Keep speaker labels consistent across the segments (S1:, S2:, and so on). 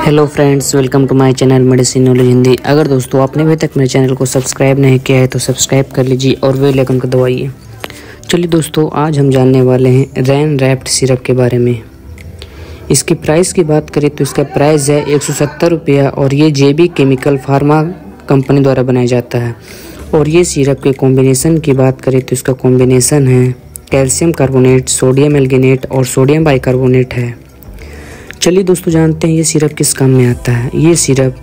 S1: Hello friends, welcome to my channel medicine knowledge Hindi. अगर दोस्तों आपने अभी तक मेरे चैनल को सब्सक्राइब नहीं किया है तो सब्सक्राइब कर लीजिए और बेल आइकन को दबाइए। चलिए दोस्तों, आज हम जानने वाले हैं रैन रैप्ड सिरप के बारे में। इसकी प्राइस की बात करें तो इसका प्राइस है 170 रुपया और ये JB केमिकल फार्मा कंपनी द्वारा बनाया जाता है। और ये सिरप के कॉम्बिनेशन की बात करें तो इसका कॉम्बिनेशन है कैल्शियम कार्बोनेट, सोडियम एल्गिनेट और सोडियम बाइकार्बोनेट है। चलिए दोस्तों, जानते हैं ये सिरप किस काम में आता है। ये सिरप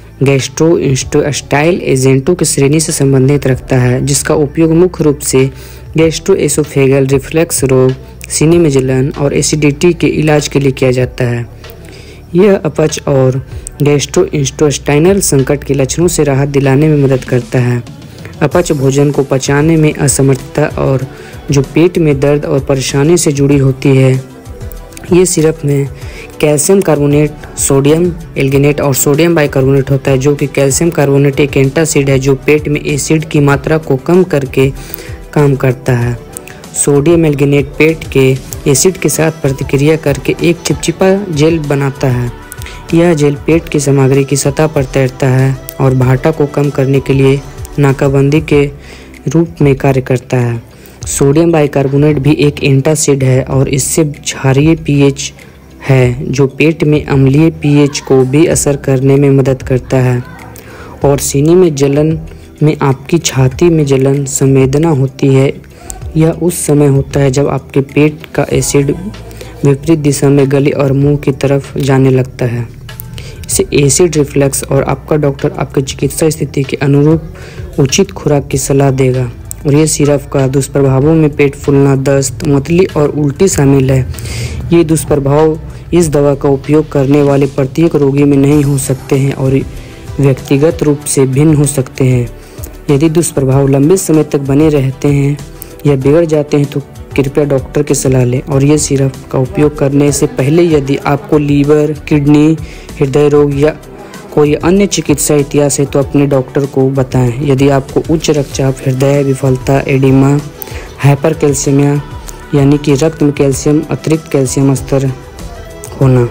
S1: गैस्ट्रोइंटेस्टाइनल एजेंटों की श्रेणी से संबंधित रखता है, जिसका उपयोग मुख्य रूप से गैस्ट्रोएसोफेगल रिफ्लक्स रोग, सीने में जलन और एसिडिटी के इलाज के लिए किया जाता है। यह अपच और गैस्ट्रोइंटेस्टाइनल संकट के लक्षणों से राहत दिलाने में मदद करता है। अपच भोजन को पचाने में असमर्थता और जो पेट में दर्द और परेशानी से जुड़ी होती है। ये सिरप में कैल्शियम कार्बोनेट, सोडियम एल्गिनेट और सोडियम बाइकार्बोनेट होता है, जो कि कैल्शियम कार्बोनेट एक एंटासिड है जो पेट में एसिड की मात्रा को कम करके काम करता है। सोडियम एल्गिनेट पेट के एसिड के साथ प्रतिक्रिया करके एक चिपचिपा जेल बनाता है। यह जेल पेट की सामग्री की सतह पर तैरता है और भाटा को कम करने के लिए नाकाबंदी के रूप में कार्य करता है। सोडियम बाइकार्बोनेट भी एक एंटासिड है और इससे क्षारीय pH है जो पेट में अम्लीय pH को भी असर करने में मदद करता है। और सीने में जलन में आपकी छाती में जलन संवेदना होती है। यह उस समय होता है जब आपके पेट का एसिड विपरीत दिशा में गले और मुंह की तरफ जाने लगता है। इसे एसिड रिफ्लक्स और आपका डॉक्टर आपकी चिकित्सा स्थिति के अनुरूप उचित खुराक की सलाह देगा। और ये सिरप का दुष्प्रभावों में पेट फूलना, दस्त, मतली और उल्टी शामिल है। ये दुष्प्रभाव इस दवा का उपयोग करने वाले प्रत्येक रोगी में नहीं हो सकते हैं और व्यक्तिगत रूप से भिन्न हो सकते हैं। यदि दुष्प्रभाव लंबे समय तक बने रहते हैं या बिगड़ जाते हैं तो कृपया डॉक्टर की सलाह लें। और ये सिरप का उपयोग करने से पहले यदि आपको लीवर, किडनी, हृदय रोग या कोई अन्य चिकित्सा इतिहास है तो अपने डॉक्टर को बताएं। यदि आपको उच्च रक्तचाप, हृदय विफलता, एडिमा, हाइपरकैल्सीमिया यानी कि रक्त में कैल्शियम अतिरिक्त कैल्शियम स्तर होना,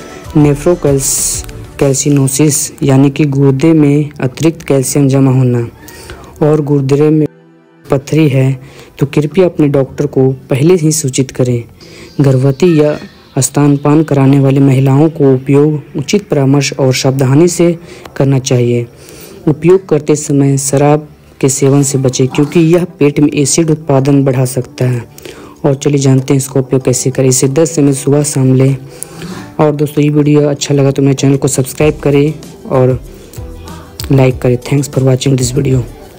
S1: नेफ्रोकैल्सिनोसिस यानी कि गुर्दे में अतिरिक्त कैल्शियम जमा होना और गुर्दे में पथरी है तो कृपया अपने डॉक्टर को पहले ही सूचित करें। गर्भवती या स्तनपान कराने वाली महिलाओं को उपयोग उचित परामर्श और सावधानी से करना चाहिए। उपयोग करते समय शराब के सेवन से बचें क्योंकि यह पेट में एसिड उत्पादन बढ़ा सकता है। और चलिए जानते हैं इसका उपयोग कैसे करें। इसे 10 ml सुबह शाम लें। और दोस्तों, ये वीडियो अच्छा लगा तो मेरे चैनल को सब्सक्राइब करें और लाइक करें। Thanks for watching this video.